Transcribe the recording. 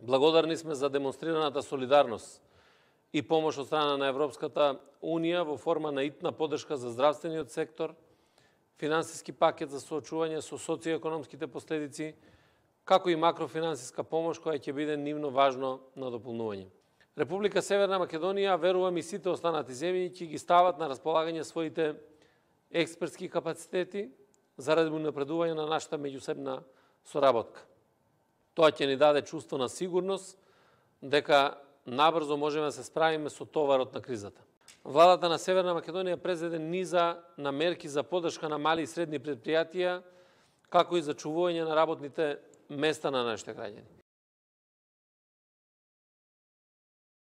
Благодарни сме за демонстрираната солидарност и помош од страна на Европската Унија во форма на итна подршка за здравствениот сектор, финансиски пакет за соочување со социоекономските последици, како и макрофинансиска помош која ќе биде нивно важно надополнување. Република Северна Македонија, верувам и сите останати земји, ќе ги стават на располагање своите експертски капацитети заради унапредување на нашата меѓусебна соработка. Тоа ќе ни даде чувство на сигурност дека набрзо можеме да се справиме со товарот на кризата. Владата на Северна Македонија презеде низа на мерки за подршка на мали и средни предпријатија, како и за чувување на работните места на нашите граѓани.